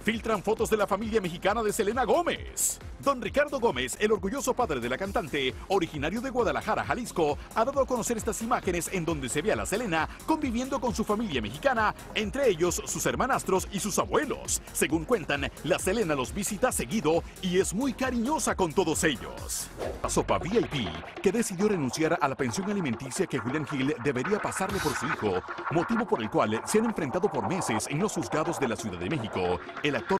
Filtran fotos de la familia mexicana de Selena Gómez. Don Ricardo Gómez, el orgulloso padre de la cantante, originario de Guadalajara, Jalisco, ha dado a conocer estas imágenes en donde se ve a la Selena conviviendo con su familia mexicana, entre ellos sus hermanastros y sus abuelos. Según cuentan, la Selena los visita seguido y es muy cariñosa con todos ellos. La sopa VIP, que decidió renunciar a la pensión alimenticia que Julián Gil debería pasarle por su hijo, motivo por el cual se han enfrentado por meses en los juzgados de la Ciudad de México. El actor